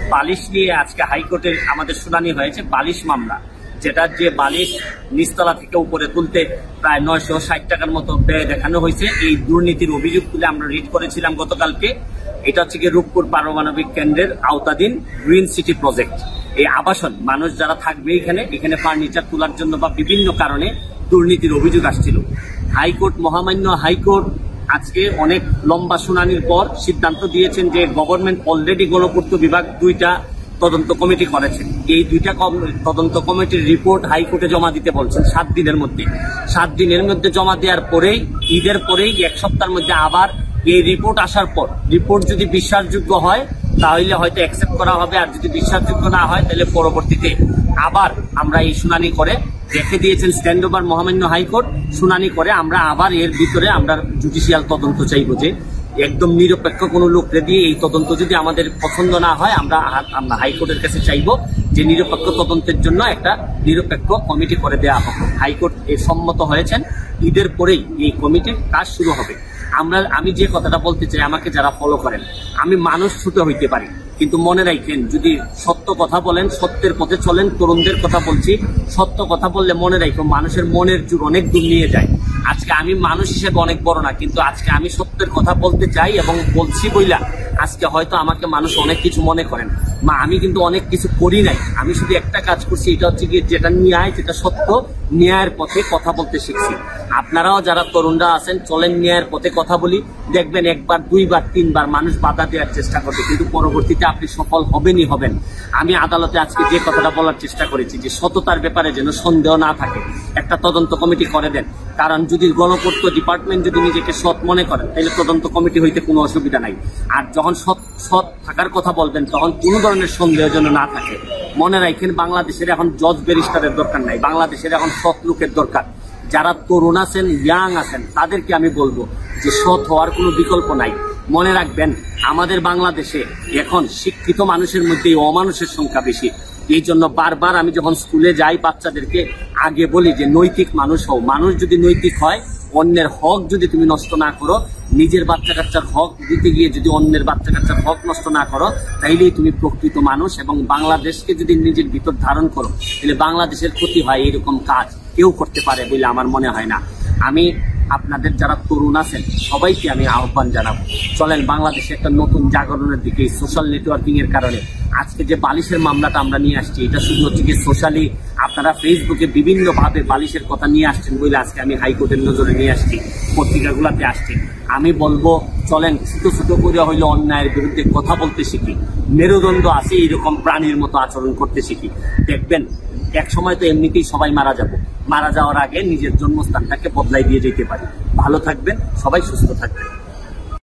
বালিশ নিয়ে আজকে হাইকোর্টের আমাদের শুনানি হয়েছে। বালিশ মামলা, যেটা যে বালিশ নিচতলা থেকে উপরে তুলতে প্রায় 960 টাকার মতো ব্যয় দেখানো হয়েছে, এই দুর্নীতির অভিযোগ তুলে আমরা রিট করেছিলাম গতকালকে। এটা হচ্ছে গিয়ে রূপপুর পারমাণবিক কেন্দ্রের আওতাধীন গ্রিন সিটি প্রজেক্ট। এই আবাসন মানুষ যারা থাকবে এখানে ফার্নিচার তোলার জন্য বা বিভিন্ন কারণে দুর্নীতির অভিযোগ আসছিল। হাইকোর্ট, মহামান্য হাইকোর্ট আজকে অনেক লম্বা শুনানির পর সিদ্ধান্ত দিয়েছেন যে গভর্নমেন্ট অলরেডি গণপূর্ত বিভাগ 2টা তদন্ত কমিটি করেছেন। এই 2টা তদন্ত কমিটির রিপোর্ট হাইকোর্টে জমা দিতে বলছেন 7 দিনের মধ্যে। 7 দিনের মধ্যে জমা দেওয়ার পরেই, ঈদের পরেই 1 সপ্তাহের মধ্যে আবার এই রিপোর্ট আসার পর, রিপোর্ট যদি বিশ্বাসযোগ্য হয় তাহলে হয়তো অ্যাকসেপ্ট করা হবে, আর যদি বিশ্বাসযোগ্য না হয় তাহলে পরবর্তীতে আবার আমরা এই শুনানি করে রেখে দিয়েছেন স্ট্যান্ড ওভার মহামান্য হাইকোর্ট। শুনানি করে আমরা আবার এর ভিতরে আমরা জুডিশিয়াল তদন্ত চাইবো, যে একদম নিরপেক্ষ কোনো লোককে দিয়ে এই তদন্ত যদি আমাদের পছন্দ না হয় আমরা হাইকোর্টের কাছে চাইবো যে নিরপেক্ষ তদন্তের জন্য একটা নিরপেক্ষ কমিটি করে দেওয়া হবে। হাইকোর্ট এর সম্মত হয়েছেন। ঈদের পরেই এই কমিটির কাজ শুরু হবে। আমি যে কথাটা বলতে চাই, আমাকে যারা ফলো করেন, আমি মানুষ ছোট হইতে পারি, কিন্তু মনে রাখেন যদি সত্য কথা বলেন, সত্যের পথে চলেন, তরুণদের কথা বলছি, সত্য কথা বললে মনে রাখো মানুষের মনের জোর অনেক দূর নিয়ে যায়। আজকে আমি মানুষ হিসেবে অনেক বড় না, কিন্তু আজকে আমি সত্যের কথা বলতে চাই এবং বলছি বইলা আজকে হয়তো আমাকে মানুষ অনেক কিছু মনে করেন। আমি কিন্তু অনেক কিছু করি নাই, আমি শুধু একটা কাজ করছি, এটা হচ্ছে কি যেটা ন্যায়, যেটা সত্য, ন্যায়ের পথে কথা বলতে শিখছি। আপনারাও যারা তরুণরা আছেন চলেন ন্যায়ের পথে কথা বলি, দেখবেন 1 বার 2 বার 3 বার মানুষ বাধা দেওয়ার চেষ্টা করবে, কিন্তু পরবর্তীতে আপনি সফল হবেনই হবেন। আমি আদালতে আজকে যে কথাটা বলার চেষ্টা করেছি যে সততার ব্যাপারে যেন সন্দেহ না থাকে, একটা তদন্ত কমিটি করে দেন। কারণ যদি গণপূর্ত ডিপার্টমেন্ট যদি নিজেকে সৎ মনে করেন তাহলে তদন্ত কমিটি হইতে কোনো অসুবিধা নাই। আর যখন সৎ থাকার কথা বলবেন তখন কোনো ধরনের সন্দেহ যেন না থাকে। মনে রাখেন বাংলাদেশের এখন জজ ব্যারিস্টারের দরকার নাই, বাংলাদেশের এখন সৎ লোকের দরকার। যারা তরুণ আছেন, ইয়াং আছেন, তাদেরকে আমি বলবো যে সৎ হওয়ার কোনো বিকল্প নাই। মনে রাখবেন আমাদের বাংলাদেশে এখন শিক্ষিত মানুষের মধ্যে অমানুষের সংখ্যা বেশি। এই জন্য বারবার আমি যখন স্কুলে যাই বাচ্চাদেরকে আগে বলি যে নৈতিক মানুষ হও। মানুষ যদি নৈতিক হয়, অন্যের হক যদি তুমি নষ্ট না করো, নিজের বাচ্চা কাচ্চার হক দিতে গিয়ে যদি অন্যের বাচ্চা কাচ্চার হক নষ্ট না করো, তাইলেই তুমি প্রকৃত মানুষ। এবং বাংলাদেশকে যদি নিজের ভিতর ধারণ করো তাহলে বাংলাদেশের ক্ষতি হয়। এরকম কাজ কেউ করতে পারে বলে আমার মনে হয় না। আমি আপনাদের যারা তরুণ আছেন সবাইকে আমি আহ্বান জানাবো, চলেন বাংলাদেশে একটা নতুন জাগরণের দিকে। সোশ্যাল নেটওয়ার্কিং এর কারণে আজকে যে বালিশের মামলাটা আমরা নিয়ে আসছি, এটা শুধু হচ্ছে কি সোশ্যালি আপনারা ফেসবুকে বিভিন্নভাবে বালিশের কথা নিয়ে আসছেন বলে আজকে আমি হাইকোর্টের নজরে নিয়ে আসছি, পত্রিকাগুলোতে আসছি। আমি বলবো চলেন ছোট ছোট করে হইলে অন্যায়ের বিরুদ্ধে কথা বলতে শিখি, মেরুদণ্ড আছে এরকম প্রাণীর মতো আচরণ করতে শিখি। দেখবেন এক সময় তো এমনিতেই সবাই মারা যাব, মারা যাওয়ার আগে নিজের জন্মস্থানটাকে বদলাই দিয়ে যেতে পারি। ভালো থাকবেন সবাই, সুস্থ থাকবেন।